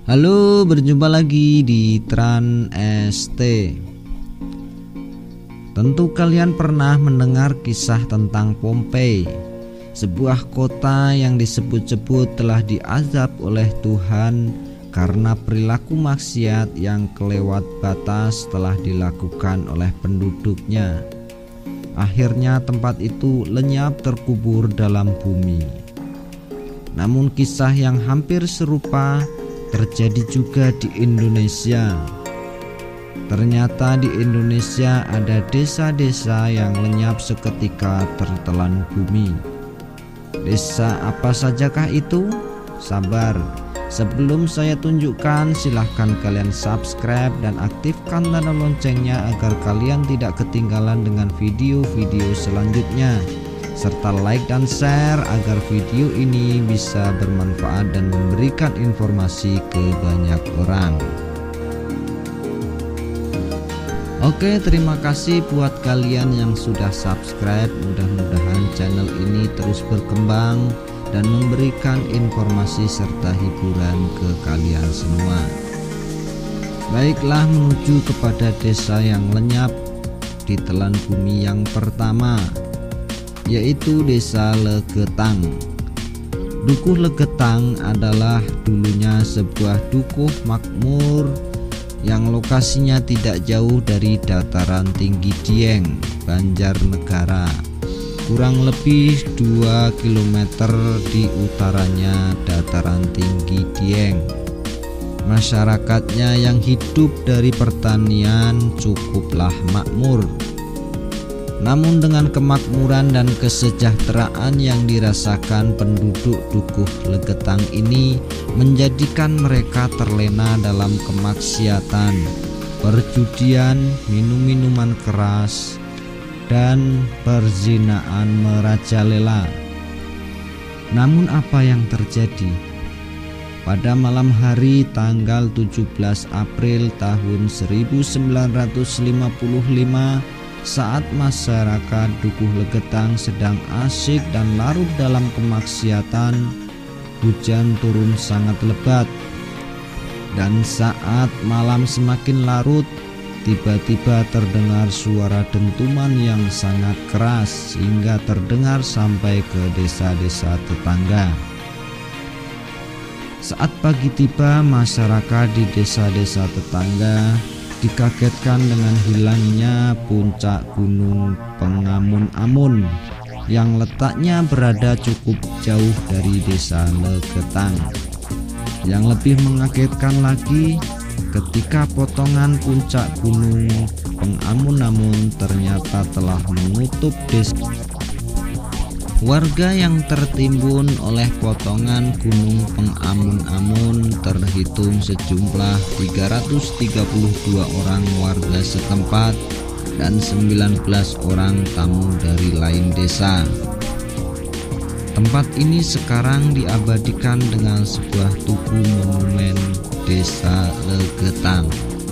Halo, berjumpa lagi di Tran ST. Tentu kalian pernah mendengar kisah tentang Pompei, sebuah kota yang disebut-sebut telah diazab oleh Tuhan karena perilaku maksiat yang kelewat batas telah dilakukan oleh penduduknya. Akhirnya tempat itu lenyap terkubur dalam bumi. Namun kisah yang hampir serupa terjadi juga di Indonesia. Ternyata di Indonesia ada desa-desa yang lenyap seketika tertelan bumi. Desa apa sajakah itu? Sabar, sebelum saya tunjukkan, silahkan kalian subscribe dan aktifkan tanda loncengnya agar kalian tidak ketinggalan dengan video-video selanjutnya, serta like dan share agar video ini bisa bermanfaat dan memberikan informasi ke banyak orang. Oke, terima kasih buat kalian yang sudah subscribe. Mudah-mudahan channel ini terus berkembang dan memberikan informasi serta hiburan ke kalian semua. Baiklah, menuju kepada desa yang lenyap ditelan bumi yang pertama, yaitu Desa Legetang. Dukuh Legetang adalah dulunya sebuah dukuh makmur yang lokasinya tidak jauh dari dataran tinggi Dieng, Banjarnegara, kurang lebih 2 km di utaranya dataran tinggi Dieng. Masyarakatnya yang hidup dari pertanian cukuplah makmur. Namun dengan kemakmuran dan kesejahteraan yang dirasakan penduduk Dukuh Legetang ini menjadikan mereka terlena dalam kemaksiatan, perjudian, minum-minuman keras, dan perzinaan merajalela. Namun apa yang terjadi? Pada malam hari tanggal 17 April tahun 1955, saat masyarakat Dukuh Legetang sedang asyik dan larut dalam kemaksiatan, hujan turun sangat lebat. Dan saat malam semakin larut, tiba-tiba terdengar suara dentuman yang sangat keras hingga terdengar sampai ke desa-desa tetangga. Saat pagi tiba, masyarakat di desa-desa tetangga dikagetkan dengan hilangnya puncak gunung Pengamun-amun yang letaknya berada cukup jauh dari Desa Legetang. Yang lebih mengagetkan lagi, ketika potongan puncak gunung Pengamun-amun ternyata telah menutup desa. Warga yang tertimbun oleh potongan gunung Pengamun-amun terhitung sejumlah 332 orang warga setempat dan 19 orang tamu dari lain desa. Tempat ini sekarang diabadikan dengan sebuah tugu monumen Desa Legetang.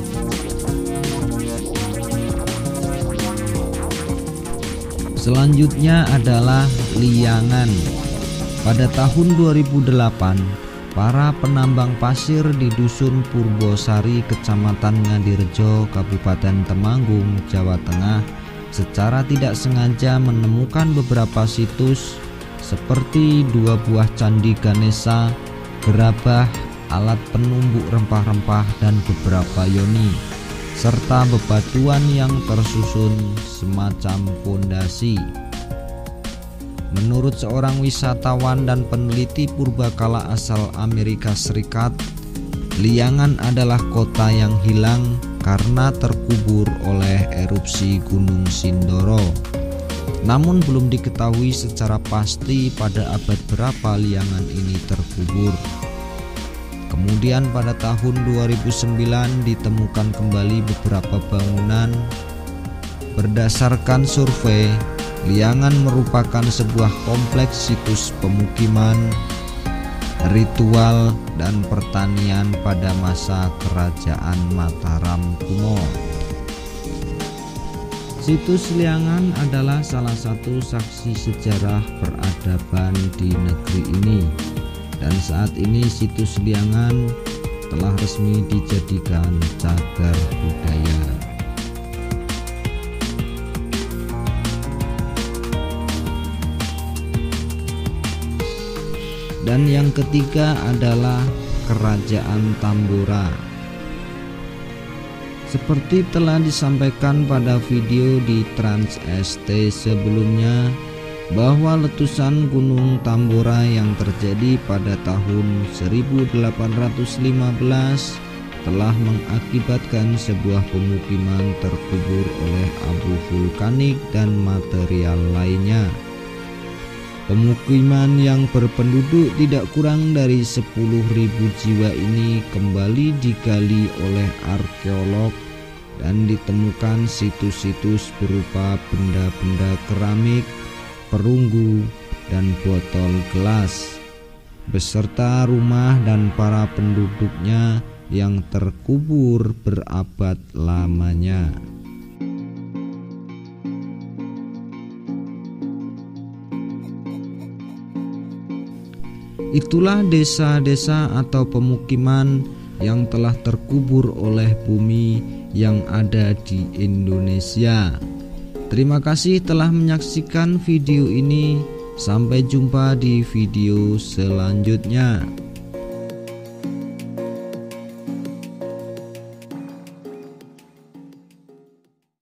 Selanjutnya adalah liangan. Pada tahun 2008, para penambang pasir di Dusun Purbosari, Kecamatan Ngadirejo, Kabupaten Temanggung, Jawa Tengah, secara tidak sengaja menemukan beberapa situs seperti 2 buah candi Ganesha, gerabah, alat penumbuk rempah-rempah, dan beberapa yoni, serta bebatuan yang tersusun semacam pondasi. Menurut seorang wisatawan dan peneliti purbakala asal Amerika Serikat, Liangan adalah kota yang hilang karena terkubur oleh erupsi Gunung Sindoro. Namun belum diketahui secara pasti pada abad berapa Liangan ini terkubur. Kemudian pada tahun 2009 ditemukan kembali beberapa bangunan. Berdasarkan survei, Liangan merupakan sebuah kompleks situs pemukiman, ritual, dan pertanian pada masa Kerajaan Mataram kuno. Situs Liangan adalah salah satu saksi sejarah peradaban di negeri ini. Dan saat ini situs Liangan telah resmi dijadikan cagar budaya. Dan yang ketiga adalah Kerajaan Tambora. Seperti telah disampaikan pada video di Trans ST sebelumnya, bahwa letusan Gunung Tambora yang terjadi pada tahun 1815 telah mengakibatkan sebuah pemukiman terkubur oleh abu vulkanik dan material lainnya. Pemukiman yang berpenduduk tidak kurang dari 10.000 jiwa ini kembali digali oleh arkeolog dan ditemukan situs-situs berupa benda-benda keramik, perunggu, dan botol gelas, beserta rumah dan para penduduknya yang terkubur berabad lamanya. Itulah desa-desa atau pemukiman yang telah terkubur oleh bumi yang ada di Indonesia. Terima kasih telah menyaksikan video ini. Sampai jumpa di video selanjutnya.